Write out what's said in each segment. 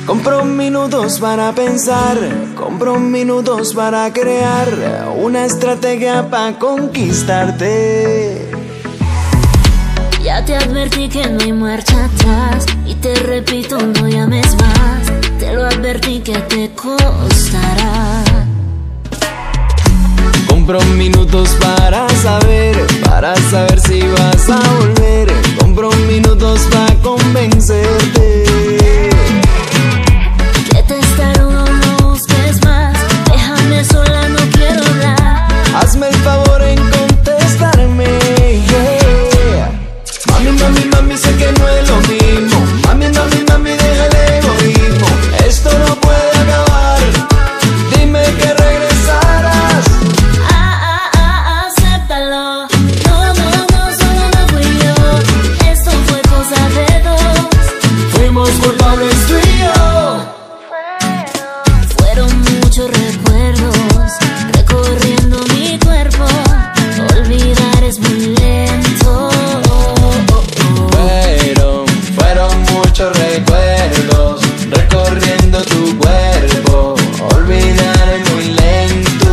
Compro minutos para pensar, compro minutos para crear una estrategia para conquistarte. Ya te advertí que no hay marcha atrás y te repito, no llames más. Te lo advertí que te costará. Compro minutos para saber si vas a volver. Compro minutos para convencerte. Que te espero, no busques más. Déjame sola, no quiero hablar. Hazme el favor en contestarme, yeah. Mami, mami, mami, sé que no es lo mismo. Mami, mami, mami, deja el egoísmo. Esto no puede acabar. Dime que regresarás. Acéptalo. No, solo no fui yo. Esto fue cosa de dos. Fuimos culpables tú y yo. Fueron muchos recuerdos recorriendo mi cuerpo. Olvidar es muy lento. Fueron muchos recuerdos recorriendo tu cuerpo. Olvidar es muy lento.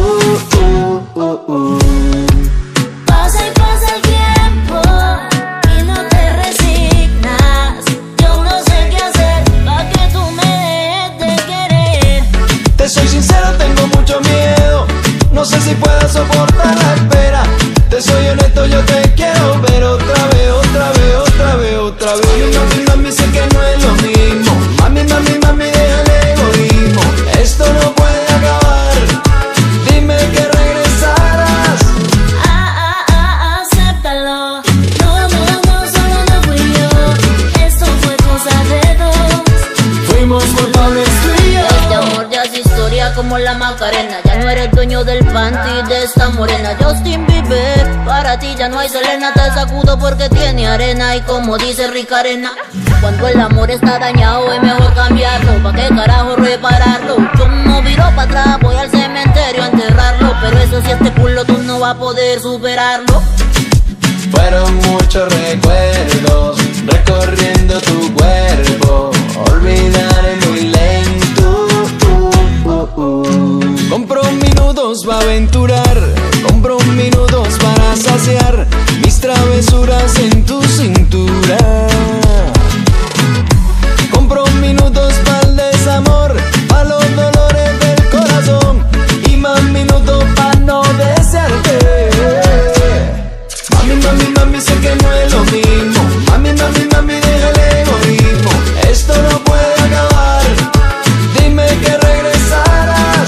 Pasa y pasa el tiempo y no te resignas. Yo no sé qué hacer para que tú me dejes de querer. Te soy sincero, tengo mucho miedo. No sé si pueda soportar la espera. Te soy honesto, yo te quiero ver otra vez, otra vez, otra vez, otra vez. Mami, mami, sé que no es lo mismo. Mami, mami, mami, deja el egoísmo. Esto no puede acabar. Dime que regresarás. Acéptalo. No, solo no fui yo. Esto fue cosa de dos. Fuimos culpables tú y yo. Este amor ya es historia como la Macarena. Ya no eres dueño del panty de esta morena. Justin Bieber, para ti ya no hay Selena. Te sacudo porque tiene arena. Y como dice Ricarena, cuando el amor está dañado es mejor cambiarlo. ¿Pa' qué carajo repararlo? Yo no viro para atrás, voy al cementerio a enterrarlo. Pero eso si este culo tú no vas a poder superarlo. Fueron muchos recuerdos recorriendo tu cuerpo. Olvidar es muy lento. Compro minutos para aventurar. Compro minutos para saciar mis travesuras en tu cintura. Compro minutos para el desamor, para los dolores del corazón. Y más minutos para no desearte. Mami, mami, mami, sé que no es lo mismo. Mami, mami, mami, deja el egoísmo. Esto no puede acabar. Dime que regresarás.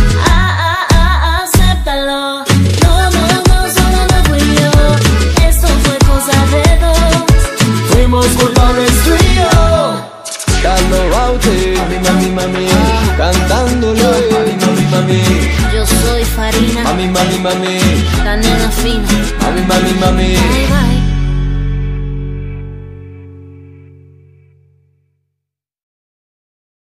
Acéptalo. No, solo no fui yo. Esto fue cosa de dos. Fuimos culpables tú y yo. Carlos Baute, mami, mami, mami, cantándolo. Mami, mami, mami. Yo soy Farina, Mami, mami, mami. la nena fina. Mami, mami, mami. Bye, bye.